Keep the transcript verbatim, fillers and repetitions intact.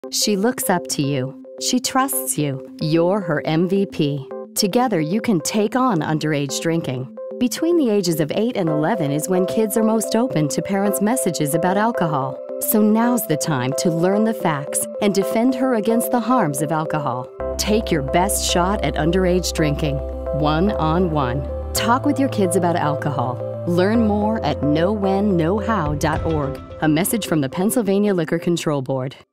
She looks up to you. She trusts you. You're her M V P. Together, you can take on underage drinking. Between the ages of eight and eleven is when kids are most open to parents' messages about alcohol. So now's the time to learn the facts and defend her against the harms of alcohol. Take your best shot at underage drinking, one-on-one. Talk with your kids about alcohol. Learn more at know when know how dot org. A message from the Pennsylvania Liquor Control Board.